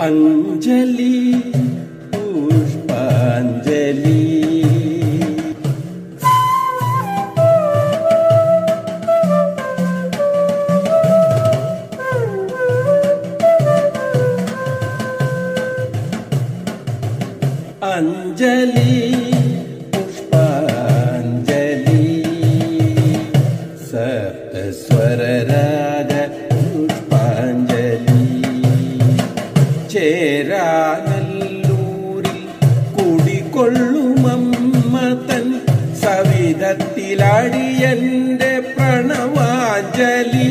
അഞ്ജലി പുഷ്പാഞ്ജലി. അഞ്ജലി പുഷ്പാഞ്ജലി സപ്തസ്വരരാഗ പുഷ്പാഞ്ജലി. ചേരാനല്ലൂരിൽ കുടികൊള്ളുമമ്മ തൻ സവിധത്തിലടിയന്റെ പ്രണവാഞ്ജലി.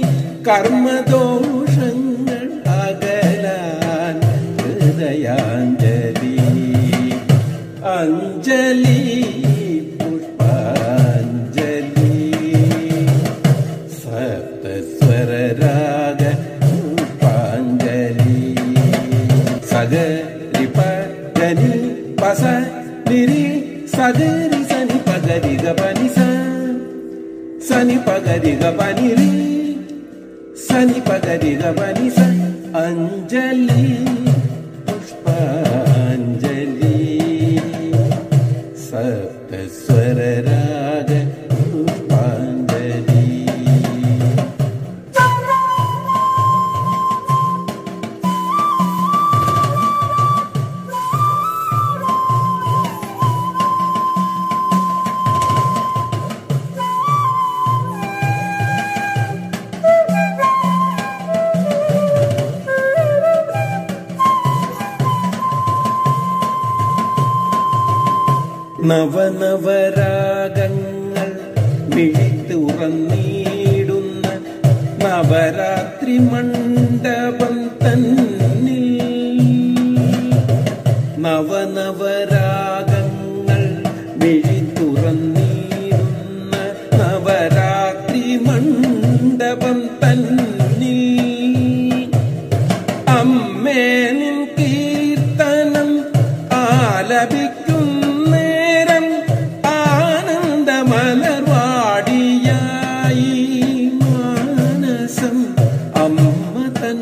കർമ്മദോഷങ്ങൾ അകലാൻ ഹൃദയാഞ്ജലി. അഞ്ജലി പുഷ്പാഞ്ജലി സപ്തസ്വരരാഗ പുഷ്പാഞ്ജലി. സഗരി പനി പസ നിരി സഗരി സനി പഗരി ഗപനി സനി പഗരി ഗപനി രി സനി പഗരി ഗപനി സ. അഞ്ജലി പുഷ്പാഞ്ജലി സപ്തസ്വരരാഗ പുഷ്പാഞ്ജലി. നവനവരാഗങ്ങൾ മിഴിത്തുറന്നിടുന്ന നവരാത്രി മണ്ഡപം തന്നിൽ. നവനവരാഗങ്ങൾ മിഴിത്തുറന്നിടുന്ന നവരാത്രി മണ്ഡപം തന്നിൽ. അമ്മേ നിൻ കീർത്തനം ആലപിക്കും മലർവാടിയായി മാനസം അമ്മ തൻ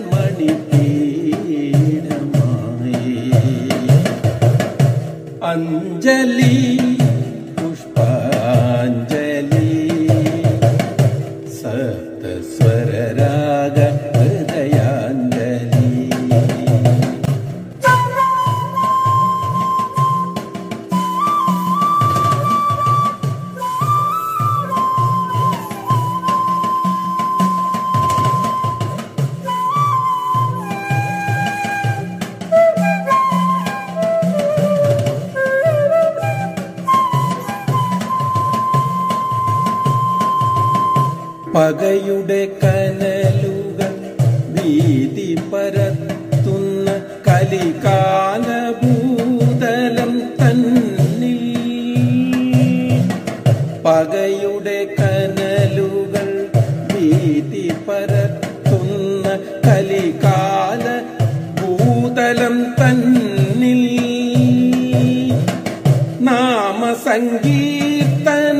മണിപീഠമായി. അഞ്ജലി പുഷ്പാഞ്ജലി സപ്തസ്വരരാഗ ഹൃദയാഞ്ജലി. പകയുടെ കനലുകൾ വീതി പരത്തുന്ന കലികാലഭൂതലം തന്നിൽ. പകയുടെ കനലുകൾ വീതി പരത്തുന്ന കലികാലഭൂതലം തന്നിൽ. നാമസങ്കീർത്തന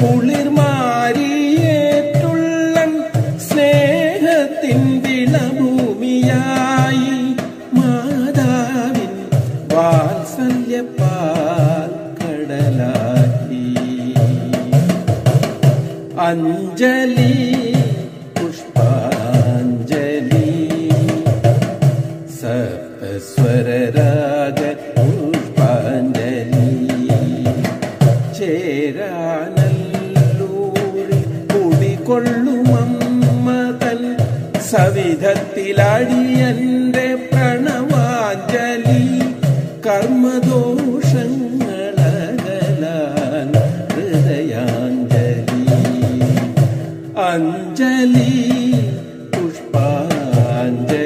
കുളിർമാരിയേറ്റുള്ളം സ്നേഹത്തിൻ വിളഭൂമിയായി മാതാവിൻ വാത്സല്യപ്പാൽ കടലായി. അഞ്ജലി പുഷ്പാഞ്ജലി സപ്തസ്വരരാഗ പുഷ്പാഞ്ജലി. ചേരാനല്ലൂരിൽ കുടികൊള്ളുമമ്മ തൻ സവിധത്തിലടിയന്റെ പ്രണവാഞ്ജലി. കർമ്മദോഷങ്ങളകലാൻ ഹൃദയാഞ്ജലി. അഞ്ജലി പുഷ്പാഞ്ജലി.